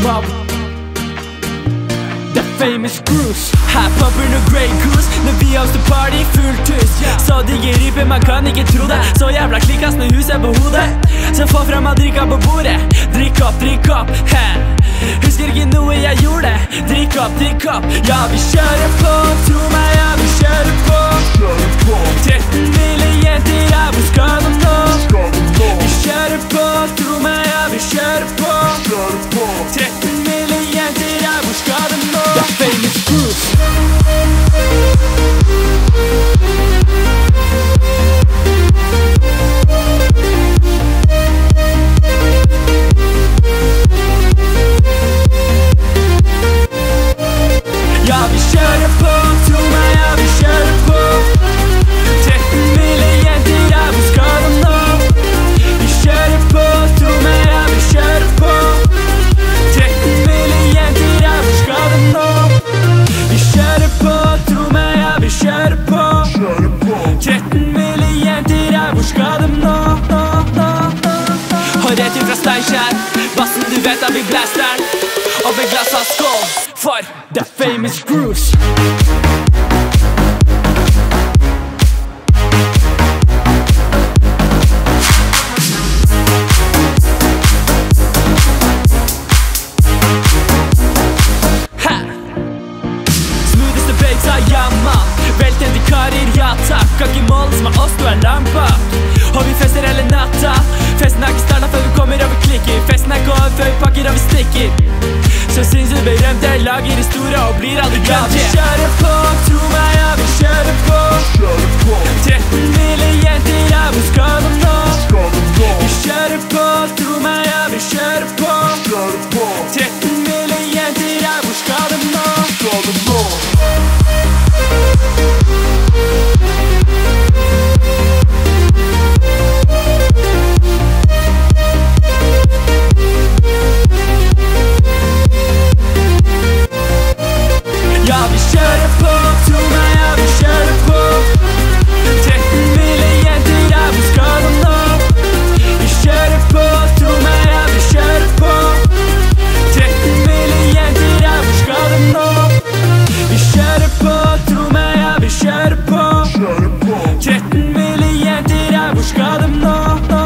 pop. The famous Bruce. Her pumper noe Grey Goose når vi hoster party fullt hus. Så digger rype, man kan ikke tro det. Så jævla klikkas når huset er på hodet. Så få frem og drikka på bordet. Drikk opp, he. Husker ikke noe jeg gjorde. Drikk opp, ja vi kjører på. Tro meg, ja vi kjører på. 13 ville jenter, ja hvor skal de nå? Vi kjører på, tro meg, ja vi kjører på. 13 ville jenter, ja hvor skal de nå? The famous Bruce. Ja vi kjører på, tro meg, ja vi kjører på. 13 ville jenter, ja hvor skal de nå? Vi kjører på, tro meg, ja vi kjører på. 13 ville jenter, ja hvor skal de nå? Vi kjører på, tro meg, ja vi kjører på. 13 ville jenter, ja hvor skal de nå? Og rett ut fra Steinkjer, bassen du vet at vi blaster. Og med glass av skål for The famous Bruce. Smootheste babes av jamman. Veltente karer, ja takk. Kan ikke måle som av oss, du er langt bak. Og vi fester hele natta. Festen har ikke startet før vi kommer og vi klikker. Festen er gått før vi pakker og vi stikker. Så synes du berømte lager historie og blir aldri glemt. Ja vi kjører på, tro meg, ja vi kjører på. 13 ville jenter, ja hvor skal de nå? Vi kjører på, tro meg, ja vi kjører på. 13 ville jenter, ja hvor skal de nå? Ja vi kjører på, tro meg, ja vi kjører på. 13 ville jenter, ja hvor skal de nå? Vi kjører på, tro meg, ja vi kjører på. 13 ville jenter, ja hvor skal de nå? Vi kjører på, tro meg, ja vi kjører på. 13 ville jenter, ja hvor skal de nå?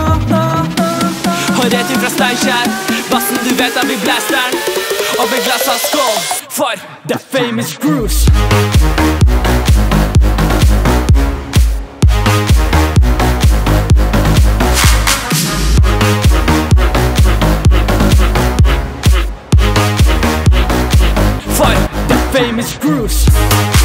Og rett ut fra Steinkjer, bassen du vet at vi blaster. Og med glass av skål for The famous Bruce. For The famous Bruce.